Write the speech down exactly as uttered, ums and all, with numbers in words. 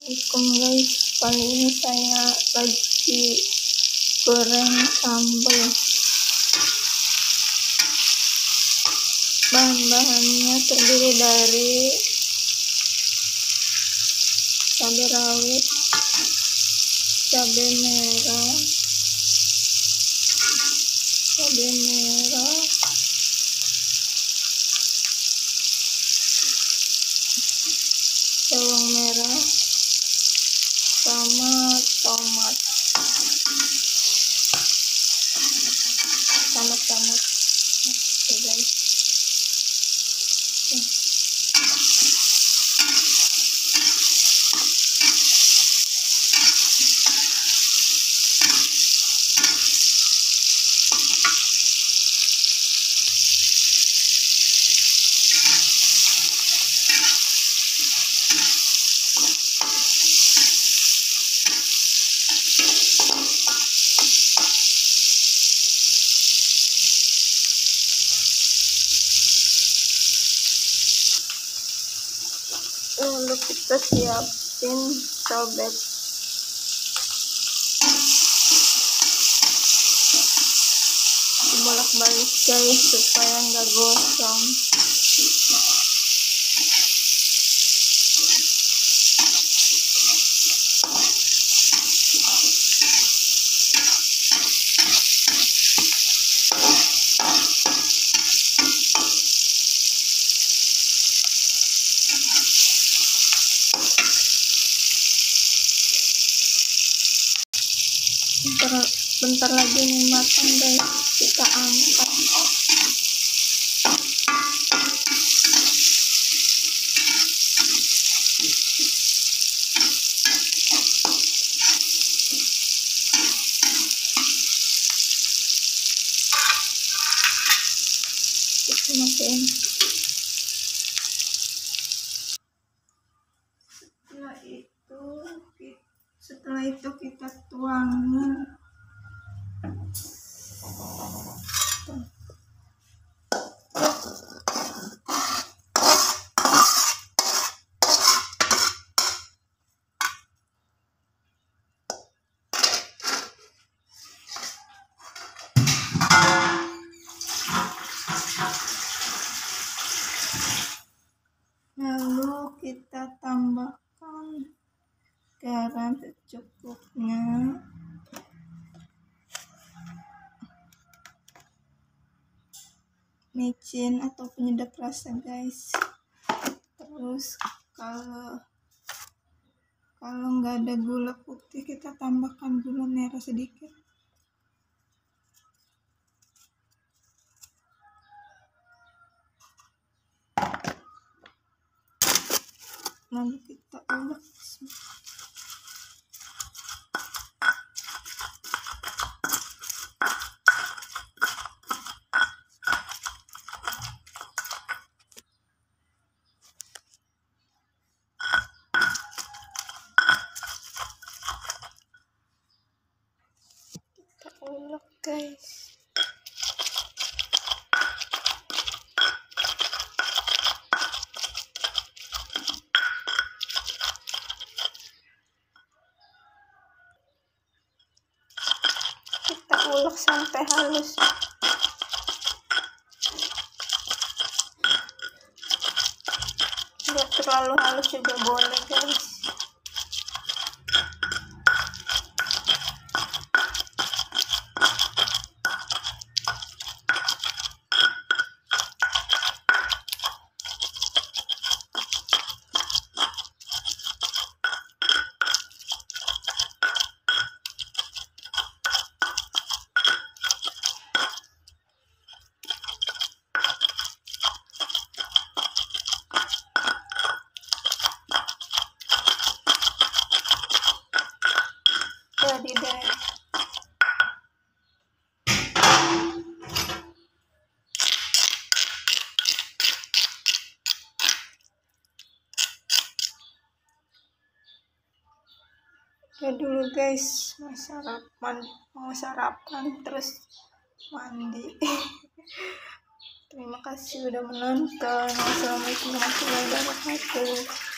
Assalamualaikum guys, kali ini saya lagi goreng sambal. Bahan-bahannya terdiri dari cabai rawit, cabai merah, cabai merah, bawang merah, sama tomat, sama tomat. Oke guys. Lalu kita siapin cobek. Bolak-balik guys supaya nggak gosong. Bentar, bentar lagi nih matang guys, kita angkat. Kita matiin. Setelah itu setelah itu kita tuangin lalu kita tambahkan garam secukupnya, micin atau penyedap rasa guys. Terus kalau kalau nggak ada gula putih, kita tambahkan gula merah sedikit. Lalu kita ulek. Kita ulek guys. Kita ulek sampai halus. Nggak terlalu halus juga boleh guys. Jadi deh. Ya dulu guys, mau sarapan, mau sarapan terus mandi. Terima kasih udah menonton. Wassalamualaikum warahmatullahi wabarakatuh.